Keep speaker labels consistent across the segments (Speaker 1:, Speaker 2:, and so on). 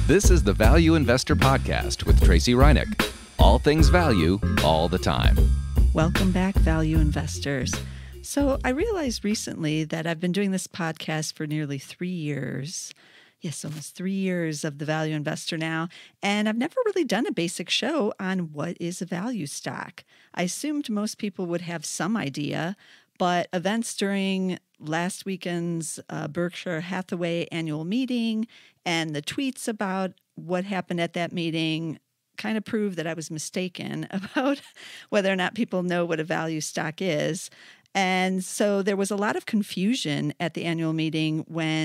Speaker 1: This is the Value Investor Podcast with Tracey Reineck. All things value, all the time.
Speaker 2: Welcome back, value investors. So I realized recently that I've been doing this podcast for nearly 3 years. Yes, almost 3 years of the value investor now. And I've never really done a basic show on what is a value stock. I assumed most people would have some idea, but events during last weekend's Berkshire Hathaway annual meeting and the tweets about what happened at that meeting kind of proved that I was mistaken about whether or not people know what a value stock is. And so there was a lot of confusion at the annual meeting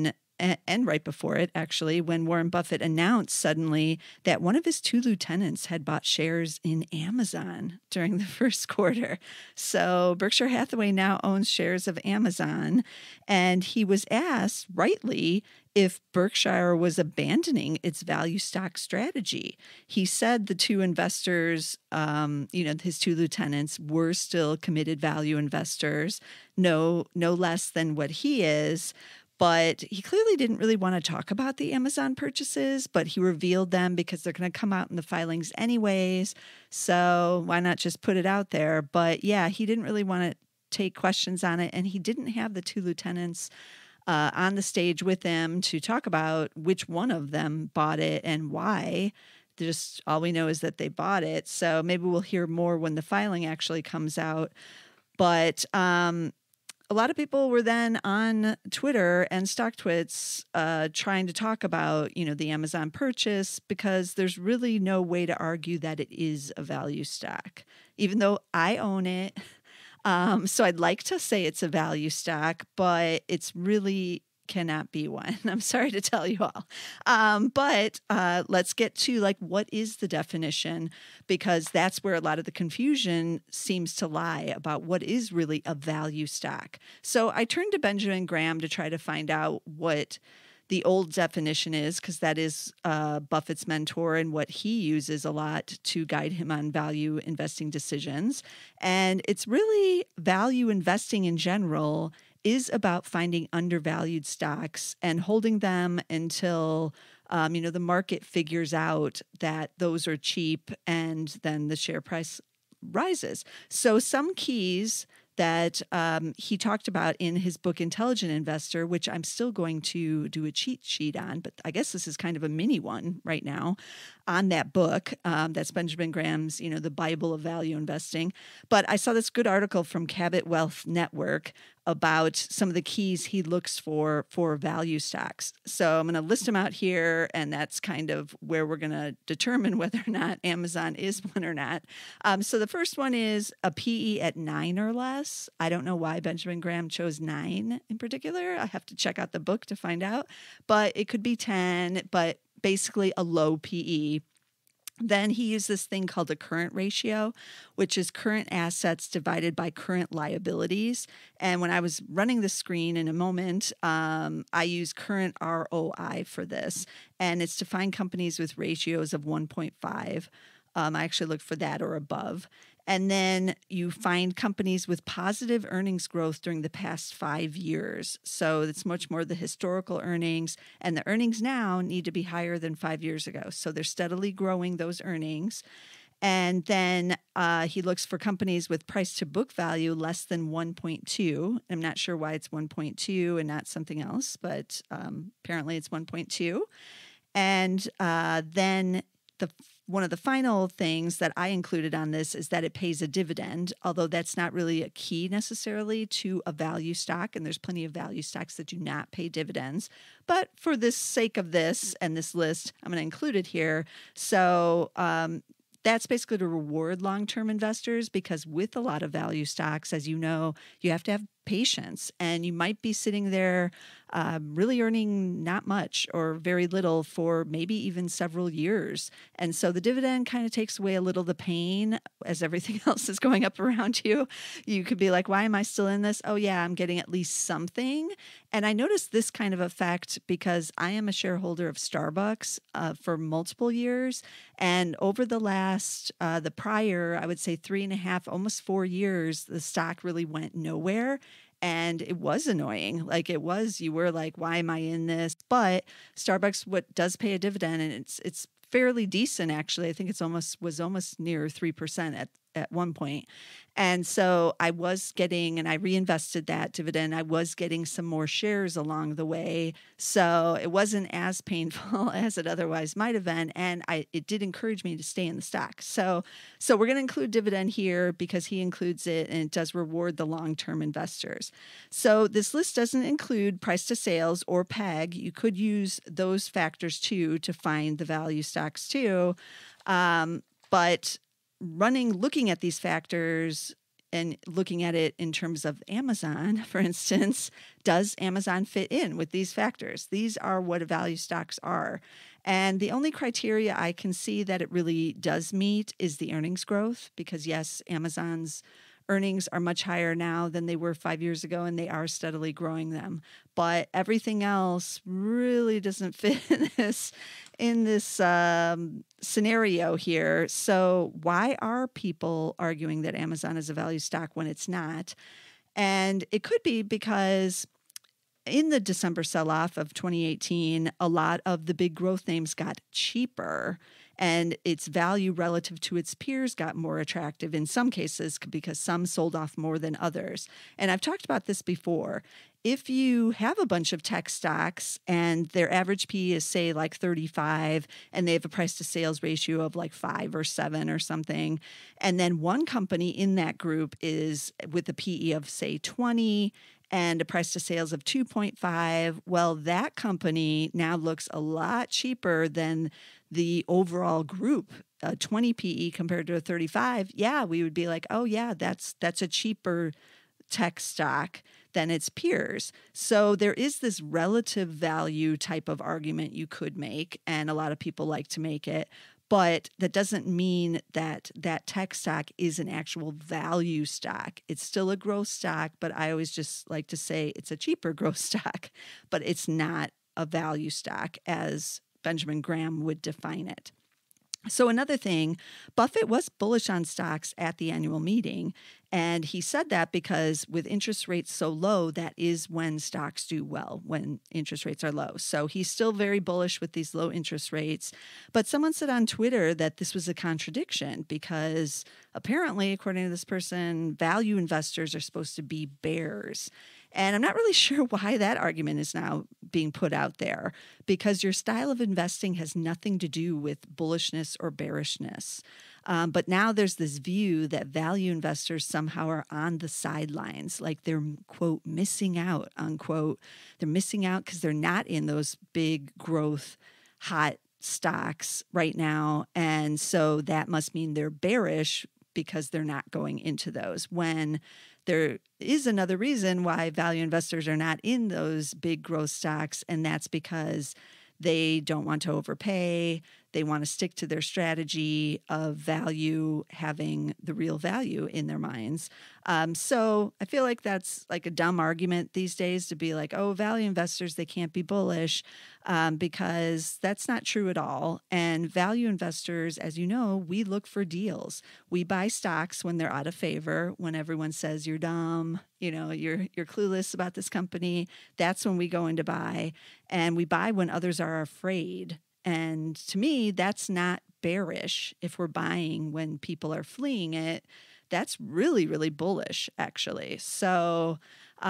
Speaker 2: and right before it, actually, when Warren Buffett announced suddenly that one of his 2 lieutenants had bought shares in Amazon during the first quarter. So Berkshire Hathaway now owns shares of Amazon. And he was asked, rightly, if Berkshire was abandoning its value stock strategy. He said the 2 investors, his 2 lieutenants, were still committed value investors, no less than what he is. But he clearly didn't really want to talk about the Amazon purchases, but he revealed them because they're going to come out in the filings anyways. So why not just put it out there? But yeah, he didn't really want to take questions on it. And he didn't have the 2 lieutenants on the stage with him to talk about which one of them bought it and why. Just all we know is that they bought it. So maybe we'll hear more when the filing actually comes out. But a lot of people were then on Twitter and StockTwits trying to talk about, the Amazon purchase, because there's really no way to argue that it is a value stock, even though I own it. So I'd like to say it's a value stock, but it's really cannot be one. I'm sorry to tell you all. But let's get to what is the definition, because that's where a lot of the confusion seems to lie about what is really a value stock. So I turned to Benjamin Graham to try to find out what the old definition is, because that is Buffett's mentor and what he uses a lot to guide him on value investing decisions. And it's really value investing in general is about finding undervalued stocks and holding them until, the market figures out that those are cheap and then the share price rises. So some keys that he talked about in his book, Intelligent Investor, which I'm still going to do a cheat sheet on, but I guess this is kind of a mini one right now on that book. That's Benjamin Graham's, the Bible of value investing. But I saw this good article from Cabot Wealth Network about some of the keys he looks for value stocks. So I'm going to list them out here, and that's kind of where we're going to determine whether or not Amazon is one or not. So the first one is a PE at 9 or less. I don't know why Benjamin Graham chose 9 in particular. I have to check out the book to find out, but it could be 10, but basically a low PE. Then he used this thing called a current ratio, which is current assets divided by current liabilities. And when I was running the screen in a moment, I use current ROI for this. And it's to find companies with ratios of 1.5. I actually look for that or above. And then you find companies with positive earnings growth during the past 5 years. So it's much more the historical earnings, and the earnings now need to be higher than 5 years ago. So they're steadily growing those earnings. And then he looks for companies with price to book value less than 1.2. I'm not sure why it's 1.2 and not something else, but apparently it's 1.2. And then one of the final things that I included on this is that it pays a dividend, although that's not really a key necessarily to a value stock. And there's plenty of value stocks that do not pay dividends. But for the sake of this and this list, I'm going to include it here. So that's basically to reward long-term investors, because with a lot of value stocks, as you know, you have to have patience, and you might be sitting there really earning not much or very little for maybe even several years. And so the dividend kind of takes away a little the pain as everything else is going up around you. You could be like, why am I still in this? Oh yeah, I'm getting at least something. And I noticed this kind of effect because I am a shareholder of Starbucks for multiple years. And over the prior, I would say 3.5, almost 4 years, the stock really went nowhere. And it was annoying. Like you were like, why am I in this? But Starbucks does pay a dividend, and it's fairly decent actually. I think was almost near 3% at one point. And so I was getting, and I reinvested that dividend. I was getting some more shares along the way. So it wasn't as painful as it otherwise might have been. And it did encourage me to stay in the stock. So we're going to include dividend here because he includes it, and it does reward the long-term investors. So this list doesn't include price to sales or PEG. You could use those factors too to find the value stocks too. But looking at these factors and looking at it in terms of Amazon, for instance, does Amazon fit in with these factors? These are what value stocks are. And the only criteria I can see that it really does meet is the earnings growth, because yes, Amazon's earnings are much higher now than they were 5 years ago, and they are steadily growing them. But everything else really doesn't fit in this scenario here. So why are people arguing that Amazon is a value stock when it's not? And it could be because in the December sell-off of 2018, a lot of the big growth names got cheaper, and its value relative to its peers got more attractive in some cases because some sold off more than others. And I've talked about this before. If you have a bunch of tech stocks and their average P is, say, like 35, and they have a price to sales ratio of like 5 or 7 or something, and then one company in that group is with a PE of, say, 20 and a price to sales of 2.5, well, that company now looks a lot cheaper than the overall group. 20 PE compared to a 35, yeah, we would be like, oh yeah, that's a cheaper tech stock than its peers. So there is this relative value type of argument you could make, and a lot of people like to make it. But that doesn't mean that that tech stock is an actual value stock. It's still a growth stock, but I always just like to say it's a cheaper growth stock, but it's not a value stock as Benjamin Graham would define it. So another thing, Buffett was bullish on stocks at the annual meeting, and he said that because with interest rates so low, that is when stocks do well, when interest rates are low. So he's still very bullish with these low interest rates. But someone said on Twitter that this was a contradiction because apparently, according to this person, value investors are supposed to be bears. And I'm not really sure why that argument is now being put out there, because your style of investing has nothing to do with bullishness or bearishness. But now there's this view that value investors somehow are on the sidelines, like they're, quote, missing out, unquote. They're missing out because they're not in those big growth, hot stocks right now. And so that must mean they're bearish because they're not going into those, when there is another reason why value investors are not in those big growth stocks, and that's because they don't want to overpay. They want to stick to their strategy of value having the real value in their minds. So I feel like that's like a dumb argument these days to be like, oh, value investors, they can't be bullish, because that's not true at all. And value investors, as you know, we look for deals. We buy stocks when they're out of favor, when everyone says you're dumb, you're clueless about this company. That's when we go in to buy. And we buy when others are afraid. And to me, that's not bearish. If we're buying when people are fleeing it, that's really, really bullish, actually. So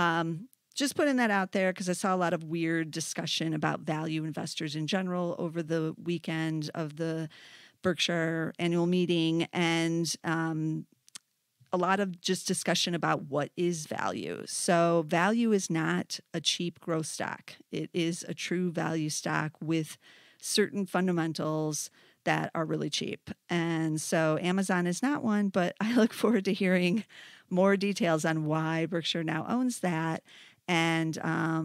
Speaker 2: just putting that out there because I saw a lot of weird discussion about value investors in general over the weekend of the Berkshire annual meeting, and a lot of just discussion about what is value. So value is not a cheap growth stock. It is a true value stock with certain fundamentals that are really cheap. And so Amazon is not one, but I look forward to hearing more details on why Berkshire now owns that. And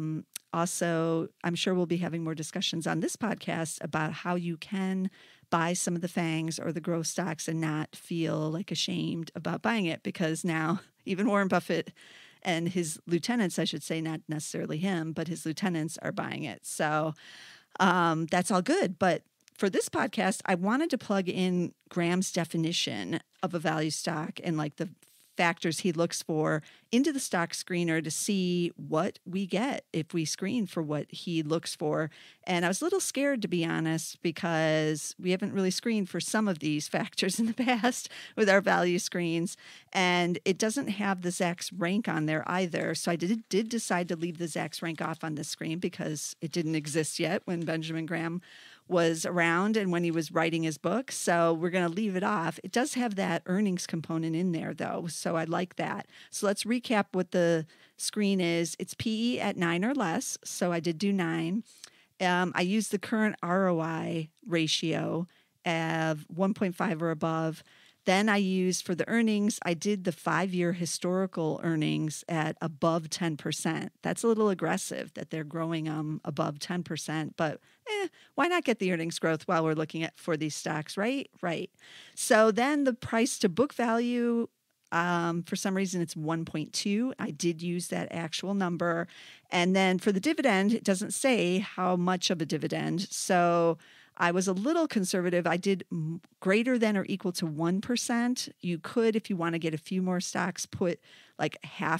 Speaker 2: also, I'm sure we'll be having more discussions on this podcast about how you can buy some of the FANGs or the growth stocks and not feel like ashamed about buying it, because now even Warren Buffett and his lieutenants, I should say, not necessarily him, but his lieutenants are buying it. So that's all good. But for this podcast, I wanted to plug in Graham's definition of a value stock and like the factors he looks for into the stock screener to see what we get if we screen for what he looks for. And I was a little scared, to be honest, because we haven't really screened for some of these factors in the past with our value screens. And it doesn't have the Zacks rank on there either. So I did decide to leave the Zacks rank off on the screen because it didn't exist yet when Benjamin Graham was around and when he was writing his book. So we're going to leave it off. It does have that earnings component in there, though. So I like that. So let's recap what the screen is. It's PE at 9 or less. So I did do 9. I used the current ROI ratio of 1.5 or above. Then I used for the earnings, I did the 5-year historical earnings at above 10%. That's a little aggressive that they're growing above 10%, but why not get the earnings growth while we're looking at for these stocks, right? Right. So then the price to book value, for some reason it's 1.2. I did use that actual number. And then for the dividend, it doesn't say how much of a dividend. So I was a little conservative. I did greater than or equal to 1%. You could, if you want to get a few more stocks, put like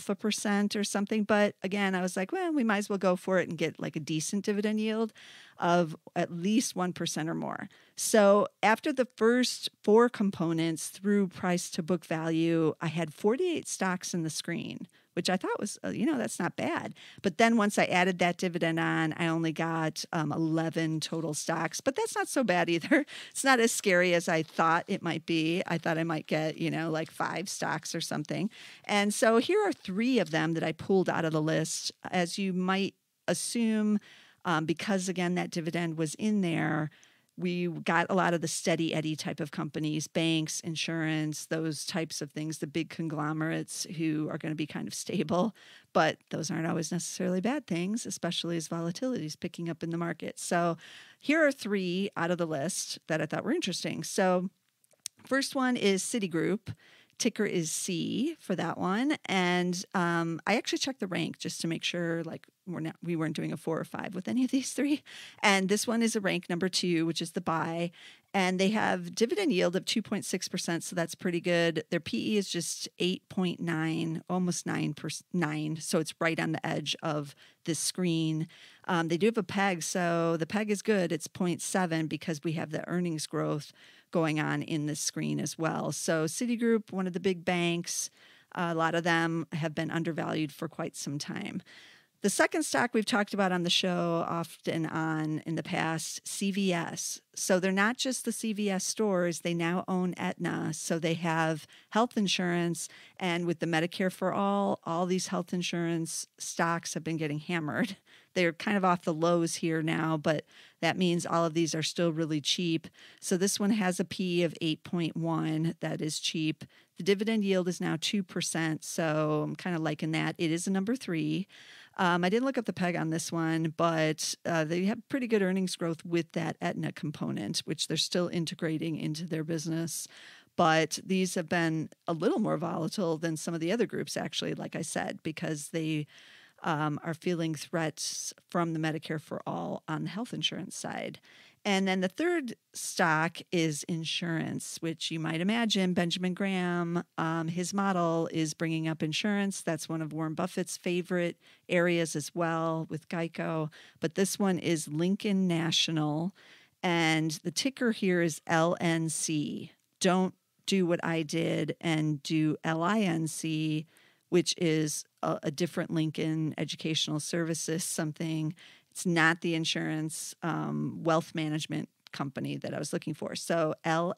Speaker 2: 0.5% or something. But again, I was like, well, we might as well go for it and get like a decent dividend yield of at least 1% or more. So after the first 4 components through price to book value, I had 48 stocks in the screen, which I thought was, that's not bad. But then once I added that dividend on, I only got 11 total stocks. But that's not so bad either. It's not as scary as I thought it might be. I thought I might get, like 5 stocks or something. And so here are 3 of them that I pulled out of the list. As you might assume, because, again, that dividend was in there, we got a lot of the steady Eddie type of companies, banks, insurance, those types of things, the big conglomerates who are going to be kind of stable. But those aren't always necessarily bad things, especially as volatility is picking up in the market. So here are 3 out of the list that I thought were interesting. So first one is Citigroup. Ticker is C for that one. And I actually checked the rank just to make sure we weren't doing a 4 or 5 with any of these 3. And this one is a rank number 2, which is the buy. And they have dividend yield of 2.6%, so that's pretty good. Their PE is just 8.9, almost 9. So it's right on the edge of this screen. They do have a PEG, so the PEG is good. It's 0.7 because we have the earnings growth going on in this screen as well. So Citigroup, one of the big banks, a lot of them have been undervalued for quite some time. The second stock we've talked about on the show off and on in the past, CVS. So they're not just the CVS stores. They now own Aetna. So they have health insurance. And with the Medicare for all these health insurance stocks have been getting hammered. They're kind of off the lows here now, but that means all of these are still really cheap. So this one has a P of 8.1. That is cheap. The dividend yield is now 2%. So I'm kind of liking that. It is a number 3. I didn't look up the PEG on this one, but they have pretty good earnings growth with that Aetna component, which they're still integrating into their business. But these have been a little more volatile than some of the other groups, actually, like I said, because they are feeling threats from the Medicare for All on the health insurance side. And then the third stock is insurance, which you might imagine Benjamin Graham, his model is bringing up insurance. That's one of Warren Buffett's favorite areas as well with Geico. But this one is Lincoln National, and the ticker here is LNC. Don't do what I did and do LINC, which is a different Lincoln Educational Services something. It's not the insurance wealth management company that I was looking for. So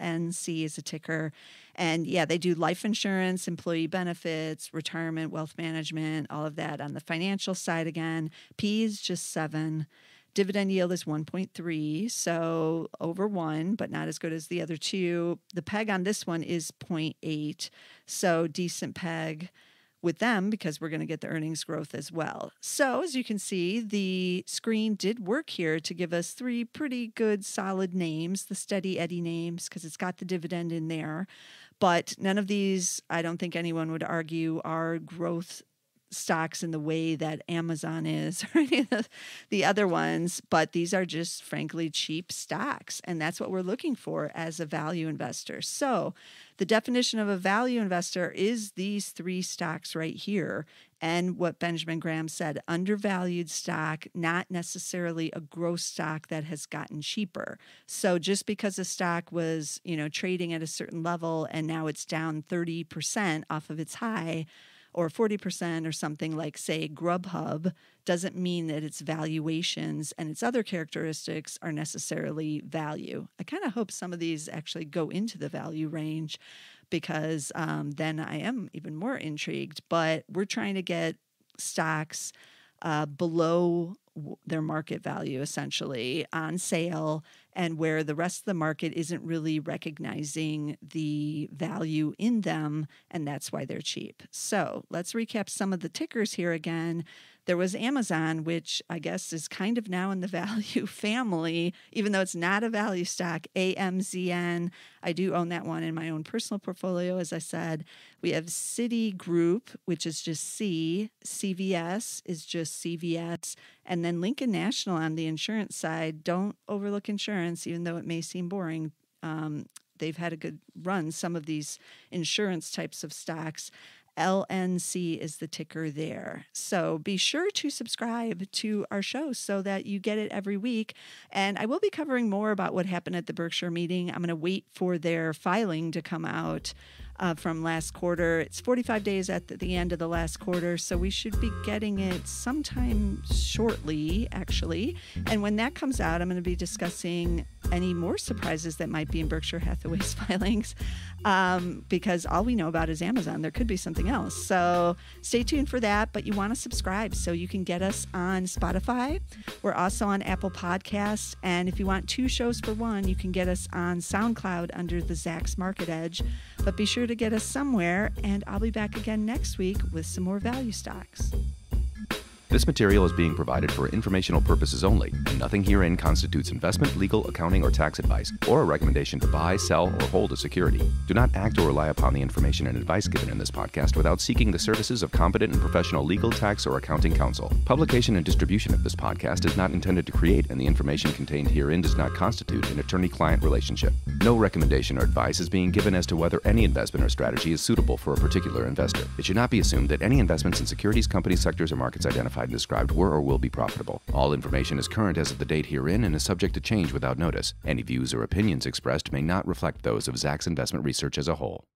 Speaker 2: LNC is a ticker. And yeah, they do life insurance, employee benefits, retirement, wealth management, all of that on the financial side again. P is just 7. Dividend yield is 1.3, so over 1, but not as good as the other 2. The PEG on this one is 0.8, so decent PEG with them because we're going to get the earnings growth as well. So as you can see, the screen did work here to give us 3 pretty good solid names, the steady Eddie names, because it's got the dividend in there. But none of these, I don't think anyone would argue, are growth stocks in the way that Amazon is or any of the other ones, but these are just frankly cheap stocks. And that's what we're looking for as a value investor. So the definition of a value investor is these three stocks right here. And what Benjamin Graham said, undervalued stock, not necessarily a growth stock that has gotten cheaper. So just because a stock was, trading at a certain level and now it's down 30% off of its high, or 40% or something like, say, Grubhub, doesn't mean that its valuations and its other characteristics are necessarily value. I kind of hope some of these actually go into the value range because then I am even more intrigued. But we're trying to get stocks below their market value, essentially, on sale, and where the rest of the market isn't really recognizing the value in them, and that's why they're cheap. So let's recap some of the tickers here again. There was Amazon, which I guess is kind of now in the value family, even though it's not a value stock. AMZN, I do own that one in my own personal portfolio, as I said. We have Citigroup, which is just C. CVS is just CVS. And then Lincoln National on the insurance side. Don't overlook insurance, even though it may seem boring. They've had a good run, some of these insurance types of stocks. LNC is the ticker there. So be sure to subscribe to our show so that you get it every week. And I will be covering more about what happened at the Berkshire meeting. I'm going to wait for their filing to come out from last quarter. It's 45 days at the end of the last quarter, so we should be getting it sometime shortly, actually. And when that comes out, I'm going to be discussing any more surprises that might be in Berkshire Hathaway's filings, because all we know about is Amazon. There could be something else. So stay tuned for that, but you want to subscribe so you can get us on Spotify. We're also on Apple Podcasts, and if you want two shows for one, you can get us on SoundCloud under the Zach's Market Edge. But be sure to get us somewhere, and I'll be back again next week with some more value stocks.
Speaker 1: This material is being provided for informational purposes only, and nothing herein constitutes investment, legal, accounting, or tax advice, or a recommendation to buy, sell, or hold a security. Do not act or rely upon the information and advice given in this podcast without seeking the services of competent and professional legal, tax, or accounting counsel. Publication and distribution of this podcast is not intended to create, and the information contained herein does not constitute an attorney-client relationship. No recommendation or advice is being given as to whether any investment or strategy is suitable for a particular investor. It should not be assumed that any investments in securities, companies, sectors, or markets identified and described were or will be profitable. All information is current as of the date herein and is subject to change without notice. Any views or opinions expressed may not reflect those of Zacks Investment Research as a whole.